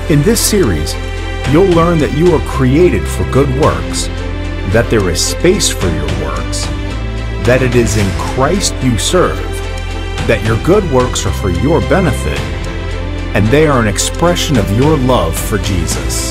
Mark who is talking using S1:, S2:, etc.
S1: In this series, you'll learn that you are created for good works, that there is space for your works, that it is in Christ you serve, that your good works are for your benefit, and they are an expression of your love for Jesus.